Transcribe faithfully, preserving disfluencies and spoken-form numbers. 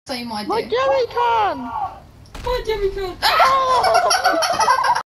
same idea. My jelly can! My Jimmy can. Oh!